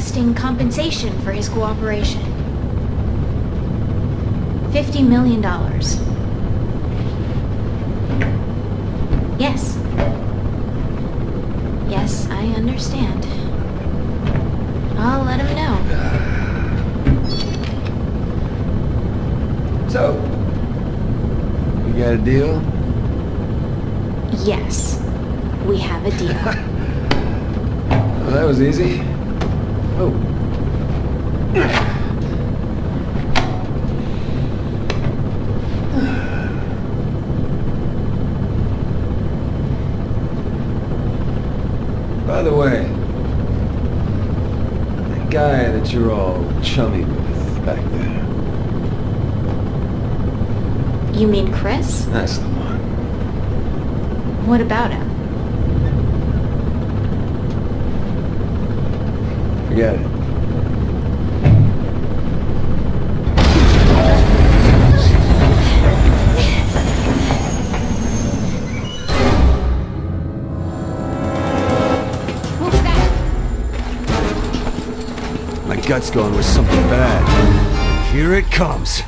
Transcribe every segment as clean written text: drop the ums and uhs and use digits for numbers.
requesting compensation for his cooperation. $50 million. Yes. Yes, I understand. I'll let him know. So, we got a deal? Yes, we have a deal. Well, that was easy. Oh. By the way, that guy that you're all chummy with back there. You mean Chris? That's the one. What about him? Forget it. What was that? My gut's going with something bad. Here it comes.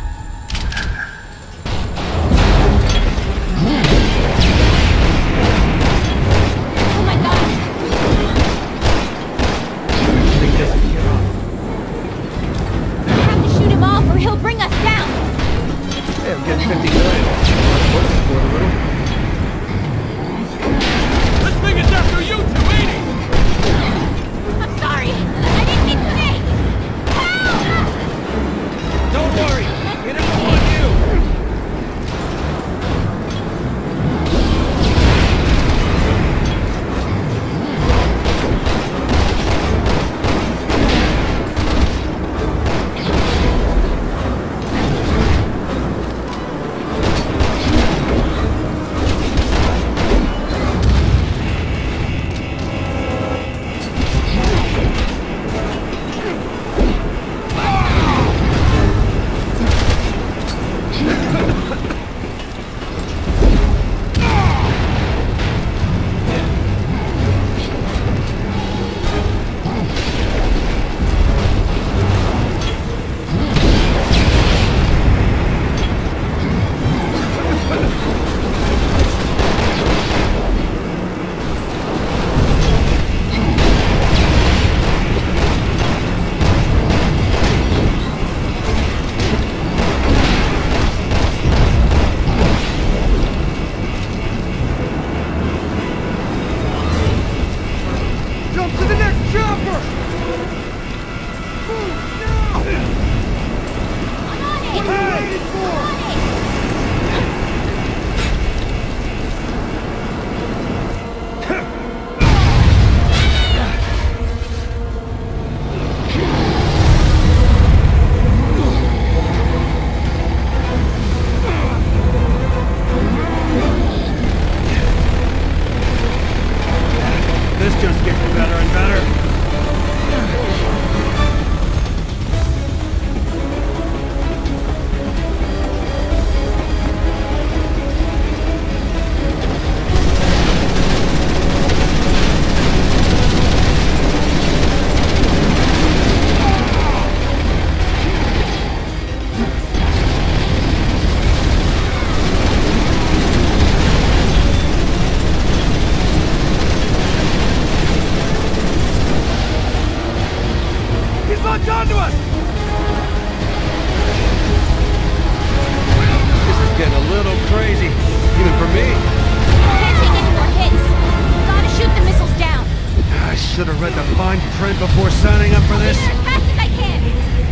Before signing up for this? As fast as I can!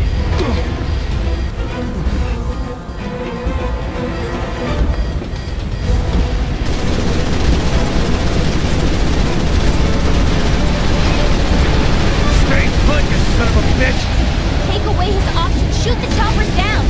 Stay put, you son of a bitch! Take away his options. Shoot the choppers down!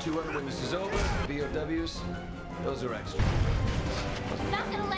2 other witnesses over, BOWs. Those are extra. Not gonna